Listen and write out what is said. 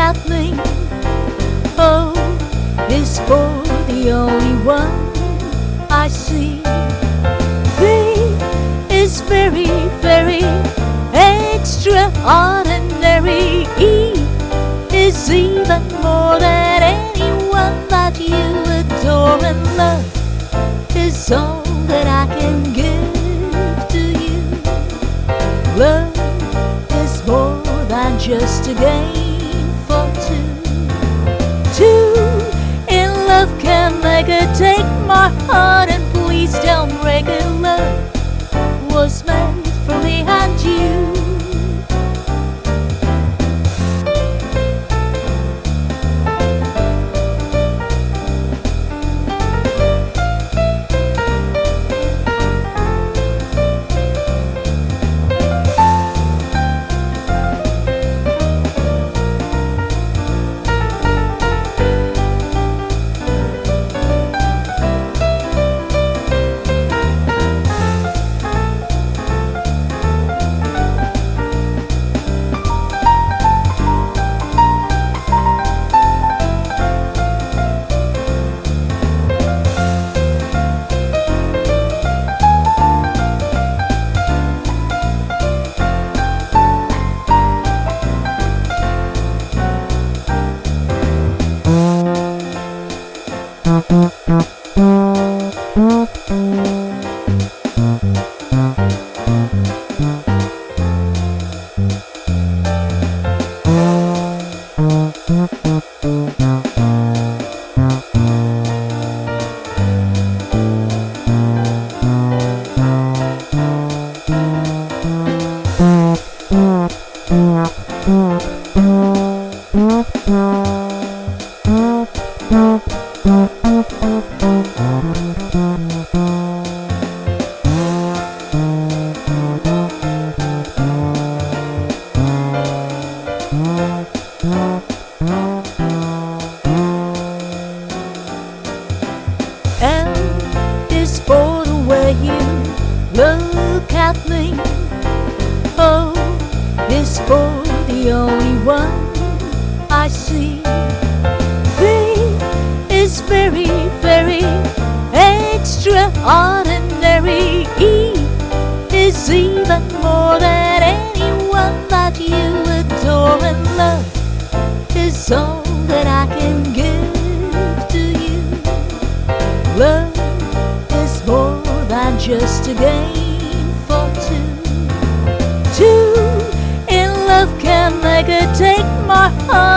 at me. O is for the only one I see. V is very, very extraordinary. E is even more than anyone that you adore, and love is all that I can give to you. Love is more than just a game for two. Two in love can make it. Take my heart and please don't break it. Love was made for me and you. L is for the way you look at me. O is for the only one I see. V is very, very extraordinary. E is even more than anyone that you adore, and love is all that I can give to you. Love is more than just a game for two. Two in love can make it. Take my heart